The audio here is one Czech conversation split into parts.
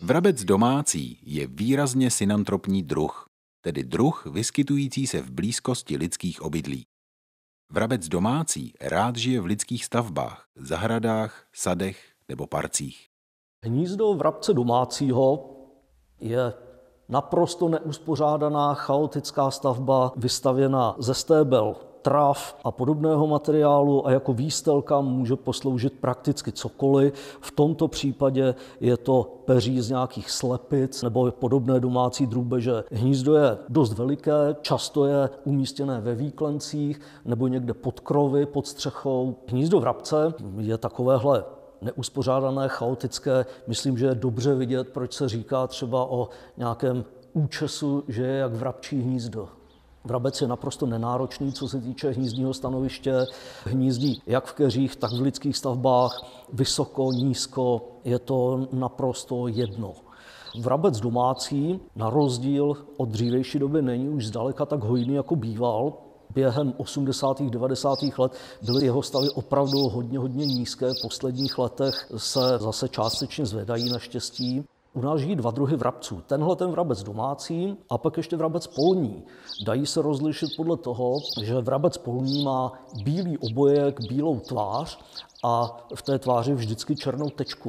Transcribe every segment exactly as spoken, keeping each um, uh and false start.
Vrabec domácí je výrazně synantropní druh, tedy druh vyskytující se v blízkosti lidských obydlí. Vrabec domácí rád žije v lidských stavbách, zahradách, sadech nebo parcích. Hnízdo vrabce domácího je naprosto neuspořádaná chaotická stavba vystavěná ze stébel, trav a podobného materiálu a jako výstelka může posloužit prakticky cokoliv. V tomto případě je to peří z nějakých slepic nebo podobné domácí drůbeže. Hnízdo je dost veliké, často je umístěné ve výklencích nebo někde pod krovy, pod střechou. Hnízdo vrabce je takovéhle neuspořádané, chaotické. Myslím, že je dobře vidět, proč se říká třeba o nějakém účesu, že je jak vrabčí hnízdo. Vrabec je naprosto nenáročný, co se týče hnízdního stanoviště. Hnízdí jak v keřích, tak v lidských stavbách, vysoko, nízko, je to naprosto jedno. Vrabec domácí, na rozdíl od dřívější doby, není už zdaleka tak hojný, jako býval. Během osmdesátých devadesátých let byly jeho stavy opravdu hodně, hodně nízké. V posledních letech se zase částečně zvedají naštěstí. U nás žijí dva druhy vrabců. Tenhle ten vrabec domácí a pak ještě vrabec polní. Dají se rozlišit podle toho, že vrabec polní má bílý obojek, bílou tvář a v té tváři vždycky černou tečku.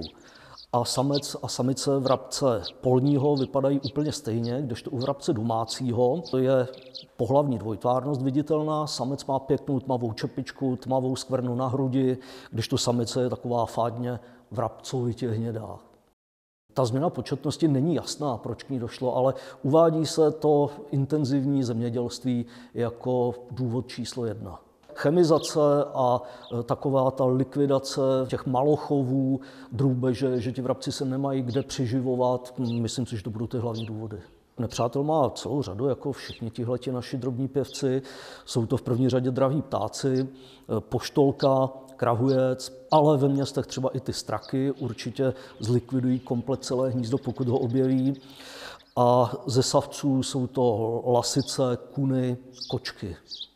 A samec a samice vrabce polního vypadají úplně stejně, kdežto u vrabce domácího to je pohlavní dvojtvárnost viditelná. Samec má pěknou tmavou čepičku, tmavou skvrnu na hrudi, kdežto samice je taková fádně vrabcovitě hnědá. Ta změna početnosti není jasná, proč k ní došlo, ale uvádí se to intenzivní zemědělství jako důvod číslo jedna. Chemizace a taková ta likvidace těch malochovů, drůbeže, že ti vrabci se nemají kde přiživovat, myslím si, že to budou ty hlavní důvody. Nepřátel má celou řadu, jako všichni tihleti naši drobní pěvci. Jsou to v první řadě draví ptáci, poštolka, krahujec, ale ve městech třeba i ty straky určitě zlikvidují komplet celé hnízdo, pokud ho objeví. A ze savců jsou to lasice, kuny, kočky.